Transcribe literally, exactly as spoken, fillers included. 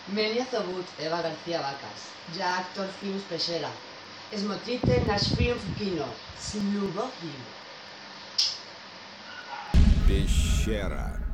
Меня зовут Eva García-Vacas. Я актор фильма «Пещера». Смотрите наш фильм в кино с любовью. Пещера.